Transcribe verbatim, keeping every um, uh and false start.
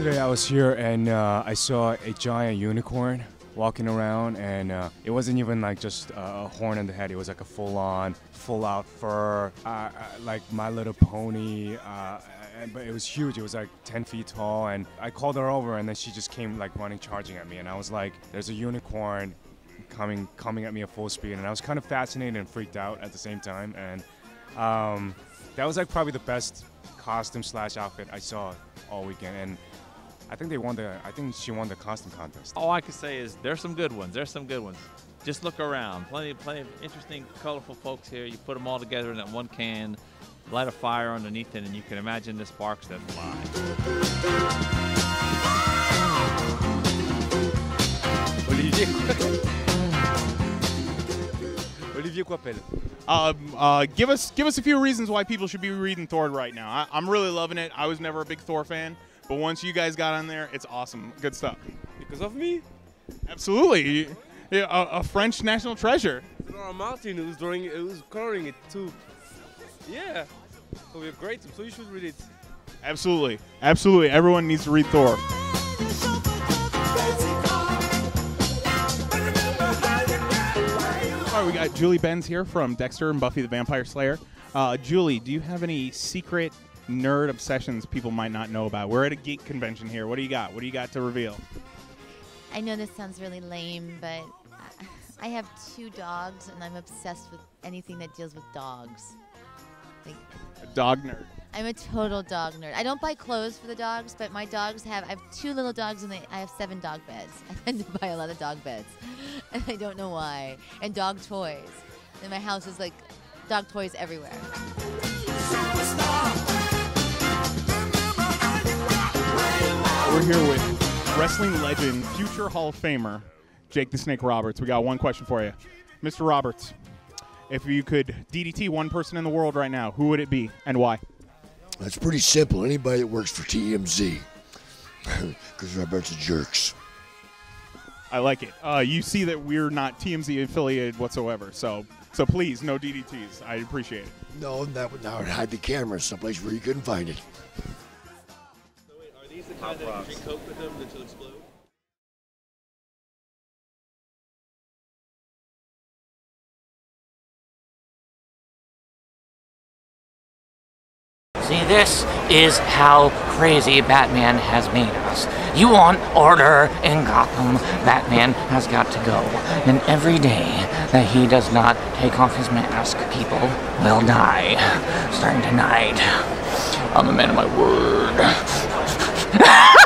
Yesterday I was here and uh, I saw a giant unicorn walking around, and uh, it wasn't even like just a horn on the head. It was like a full-on, full-out fur, uh, uh, like My Little Pony, uh, and, but it was huge. It was like ten feet tall, and I called her over, and then she just came like running, charging at me, and I was like, there's a unicorn coming coming at me at full speed, and I was kind of fascinated and freaked out at the same time, and um, that was like probably the best costume slash outfit I saw all weekend, and I think they won the. I think she won the costume contest. All I can say is there's some good ones. There's some good ones. Just look around. Plenty, plenty of interesting, colorful folks here. You put them all together in that one can, light a fire underneath it, and you can imagine the sparks that fly. Olivier. Olivier Coipel. Um, uh, give us give us a few reasons why people should be reading Thor right now. I, I'm really loving it. I was never a big Thor fan, but once you guys got on there, it's awesome. Good stuff. Because of me? Absolutely. Yeah, a, a French national treasure. Laura Martin who's drawing it, who's coloring it too. Yeah. So we're great, so you should read it. Absolutely. Absolutely. Everyone needs to read Thor. All right, we got Julie Benz here from Dexter and Buffy the Vampire Slayer. Uh, Julie, do you have any secret nerd obsessions people might not know about? We're at a geek convention here. What do you got? What do you got to reveal? I know this sounds really lame, but I have two dogs, and I'm obsessed with anything that deals with dogs. Like, a dog nerd. I'm a total dog nerd. I don't buy clothes for the dogs, but my dogs have, I have two little dogs, and they, I have seven dog beds. I tend to buy a lot of dog beds, and I don't know why. And dog toys. And my house is like dog toys everywhere. We're here with wrestling legend, future Hall of Famer, Jake the Snake Roberts. We got one question for you. Mister Roberts, if you could D D T one person in the world right now, who would it be and why? That's pretty simple. Anybody that works for T M Z. Because they're a bunch of jerks. I like it. Uh, you see that we're not T M Z affiliated whatsoever, so so please, no D D Ts. I appreciate it. No, that would, now would hide the camera someplace where you couldn't find it. So wait, are these the kind that you drink Coke with them that will explode? See, this is how crazy Batman has made us. You want order in Gotham, Batman has got to go. And every day that he does not take off his mask, people will die. Starting tonight, I'm a man of my word.